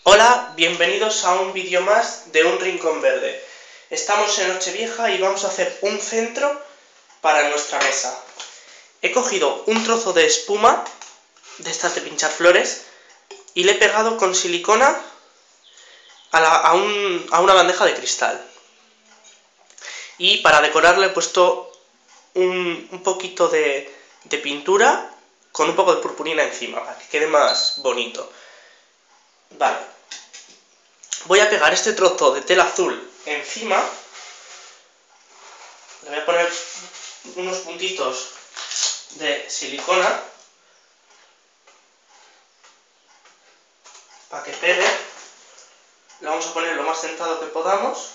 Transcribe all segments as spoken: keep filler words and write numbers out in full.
Hola, bienvenidos a un vídeo más de Un Rincón Verde. Estamos en Nochevieja y vamos a hacer un centro para nuestra mesa. He cogido un trozo de espuma, de estas de pinchar flores, y le he pegado con silicona a, la, a, un, a una bandeja de cristal. Y para decorar le he puesto un, un poquito de, de pintura con un poco de purpurina encima, para que quede más bonito. Vale. Voy a pegar este trozo de tela azul encima. Le voy a poner unos puntitos de silicona para que pegue. Le vamos a poner lo más centrado que podamos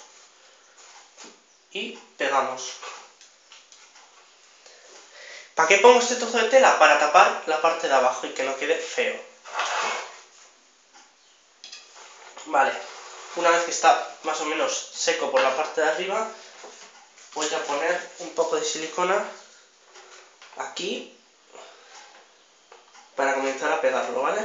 y pegamos. ¿Para qué pongo este trozo de tela? Para tapar la parte de abajo y que no quede feo. Vale, una vez que está más o menos seco por la parte de arriba, voy a poner un poco de silicona aquí para comenzar a pegarlo, ¿vale?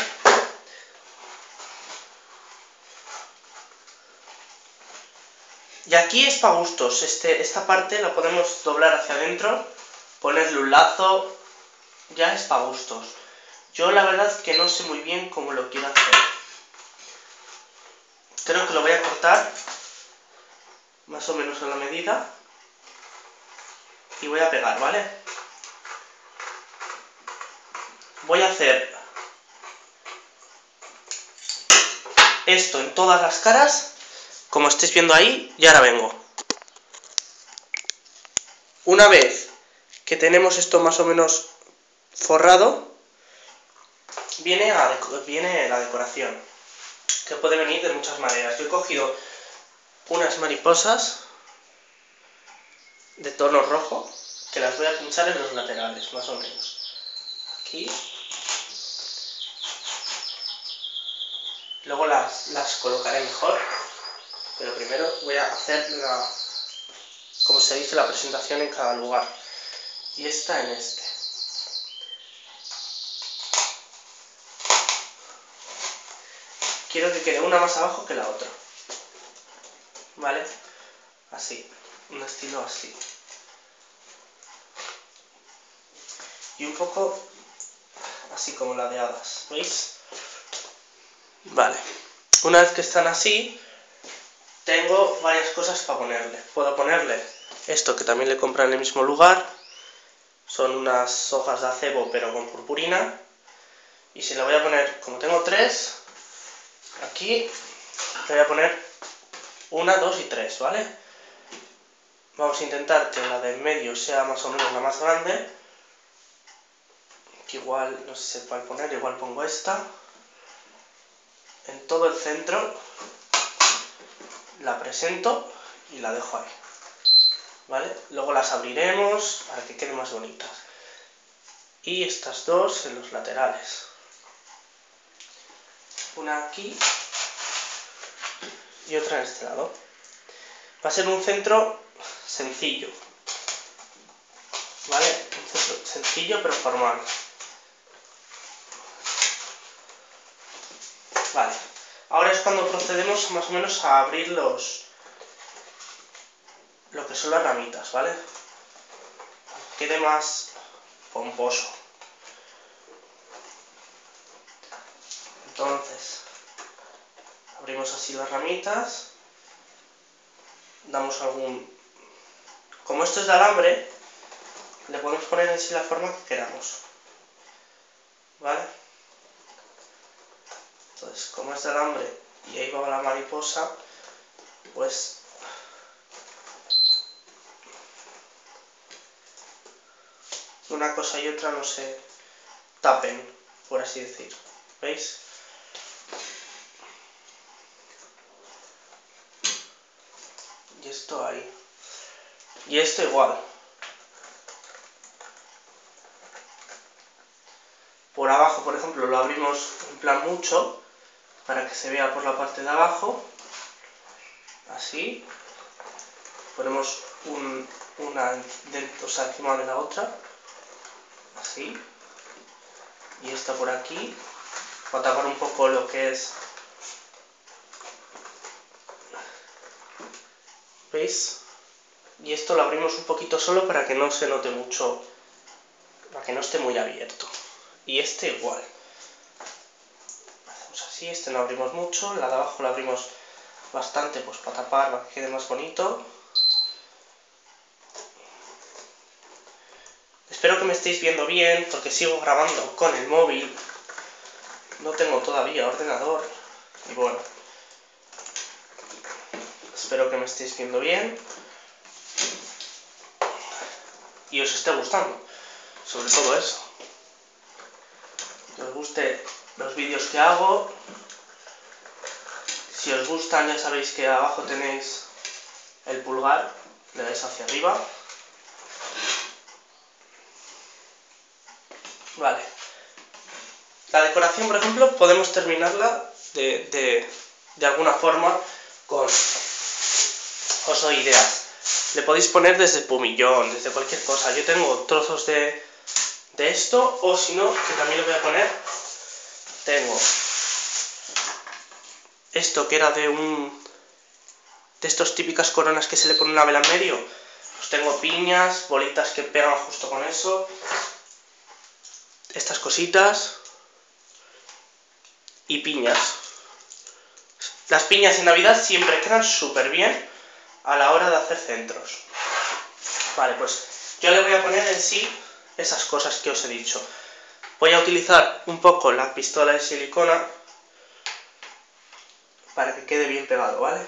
Y aquí es para gustos, este, esta parte la podemos doblar hacia adentro, ponerle un lazo, ya es para gustos. Yo la verdad que no sé muy bien cómo lo quiero hacer. Creo que lo voy a cortar más o menos a la medida y voy a pegar, ¿vale? Voy a hacer esto en todas las caras, como estáis viendo ahí, y ahora vengo. Una vez que tenemos esto más o menos forrado, viene, a, viene la decoración, que puede venir de muchas maneras. Yo he cogido unas mariposas de tono rojo, que las voy a pinchar en los laterales, más o menos. Aquí. Luego las, las colocaré mejor, pero primero voy a hacer la, como se dice, la presentación en cada lugar. Y esta en este. Quiero que quede una más abajo que la otra. ¿Vale? Así. Un estilo así. Y un poco así como la de hadas. ¿Veis? Vale. Una vez que están así, tengo varias cosas para ponerle. Puedo ponerle esto que también le compré en el mismo lugar. Son unas hojas de acebo pero con purpurina. Y si le voy a poner, como tengo tres, aquí le voy a poner una, dos y tres, ¿vale? Vamos a intentar que la de en medio sea más o menos la más grande. Que igual, no sé cuál poner, igual pongo esta. En todo el centro la presento y la dejo ahí. ¿Vale? Luego las abriremos para que queden más bonitas. Y estas dos en los laterales. Una aquí y otra en este lado. Va a ser un centro sencillo. ¿Vale? Un centro sencillo pero formal. Vale. Ahora es cuando procedemos más o menos a abrir los lo que son las ramitas, ¿vale? Quede más pomposo. Entonces, abrimos así las ramitas, damos algún... Como esto es de alambre, le podemos poner en sí la forma que queramos, ¿vale? Entonces, como es de alambre y ahí va la mariposa, pues una cosa y otra no se tapen, por así decir, ¿veis? Y esto ahí. Y esto igual. Por abajo, por ejemplo, lo abrimos en plan mucho, para que se vea por la parte de abajo. Así. Ponemos un, una dentro, o sea, encima de la otra. Así. Y esta por aquí. Para tapar un poco lo que es ¿Veis? Y esto lo abrimos un poquito solo para que no se note mucho, para que no esté muy abierto. Y este igual. Hacemos así, este no abrimos mucho, la de abajo la abrimos bastante pues para tapar, para que quede más bonito. Espero que me estéis viendo bien, porque sigo grabando con el móvil. No tengo todavía ordenador. Y bueno, espero que me estéis viendo bien. Y os esté gustando, sobre todo eso. Que os guste los vídeos que hago. Si os gustan, ya sabéis que abajo tenéis el pulgar, le dais hacia arriba. Vale. La decoración, por ejemplo, podemos terminarla de, de, de alguna forma con... Os doy ideas. Le podéis poner desde pumillón, desde cualquier cosa. Yo tengo trozos de, de esto, o si no, que también le voy a poner, tengo esto que era de un... de estos típicas coronas que se le pone una vela en medio. Pues tengo piñas, bolitas que pegan justo con eso. Estas cositas. Y piñas. Las piñas en Navidad siempre quedan súper bien a la hora de hacer centros. Vale, pues yo le voy a poner en sí esas cosas que os he dicho. Voy a utilizar un poco la pistola de silicona para que quede bien pegado, ¿vale?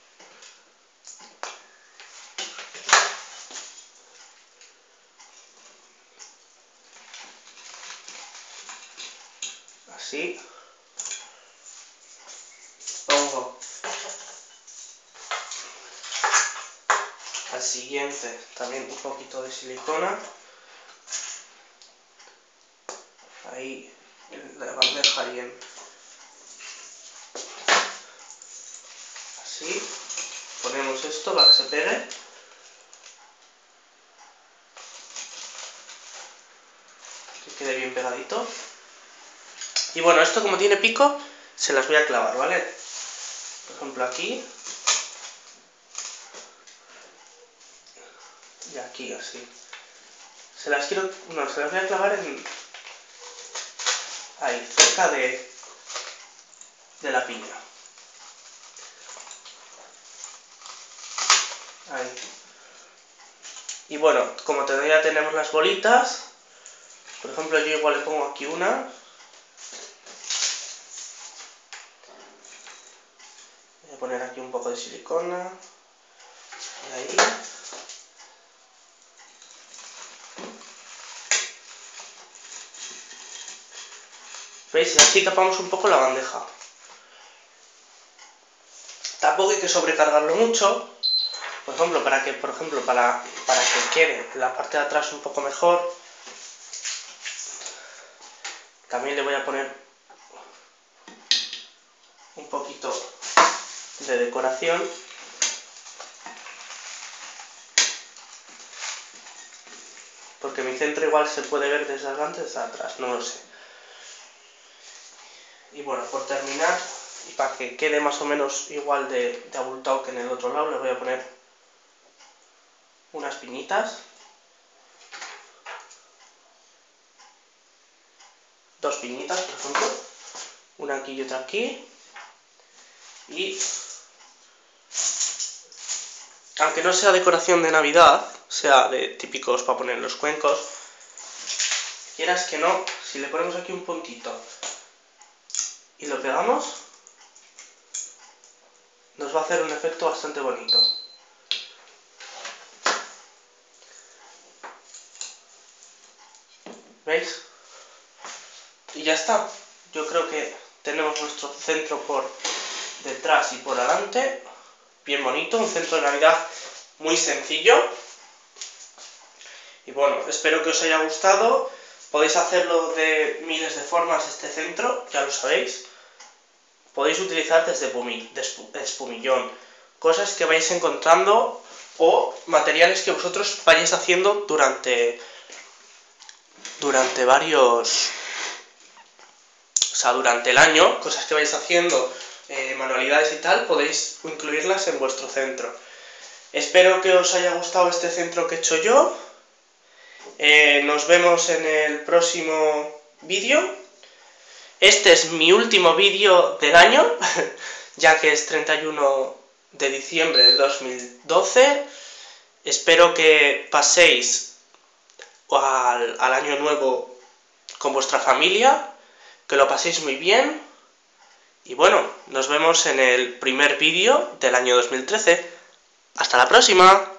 Así. Pongo al siguiente también un poquito de silicona. Ahí en la bandeja y en... Así. Ponemos esto para que se pegue. Que quede bien pegadito. Y bueno, esto como tiene pico, se las voy a clavar, ¿vale? Por ejemplo aquí. Y aquí, así. Se las quiero... No, se las voy a clavar en... Ahí, cerca de... de la piña. Ahí. Y bueno, como todavía tenemos las bolitas, por ejemplo yo igual le pongo aquí una. Voy a poner aquí un poco de silicona. Y ahí. ¿Veis? Y así tapamos un poco la bandeja. Tampoco hay que sobrecargarlo mucho. Por ejemplo, para que, por ejemplo, para, para que quede la parte de atrás un poco mejor. También le voy a poner un poquito de decoración. Porque mi centro igual se puede ver desde adelante desde atrás, no lo sé. Y bueno, por terminar, y para que quede más o menos igual de, de abultado que en el otro lado, le voy a poner unas piñitas. Dos piñitas, por ejemplo. Una aquí y otra aquí. Y aunque no sea decoración de Navidad, sea de típicos para poner en los cuencos, quieras que no, si le ponemos aquí un puntito y lo pegamos, nos va a hacer un efecto bastante bonito. ¿Veis? Y ya está. Yo creo que tenemos nuestro centro por detrás y por delante. Bien bonito, un centro de Navidad muy sencillo. Y bueno, espero que os haya gustado. Podéis hacerlo de miles de formas este centro, ya lo sabéis. Podéis utilizar desde espumillón, cosas que vais encontrando o materiales que vosotros vayáis haciendo durante, durante varios... O sea, durante el año, cosas que vais haciendo, eh, manualidades y tal, podéis incluirlas en vuestro centro. Espero que os haya gustado este centro que he hecho yo. Eh, nos vemos en el próximo vídeo. Este es mi último vídeo del año, ya que es treinta y uno de diciembre del dos mil doce. Espero que paséis al, al año nuevo con vuestra familia, que lo paséis muy bien. Y bueno, nos vemos en el primer vídeo del año dos mil trece. ¡Hasta la próxima!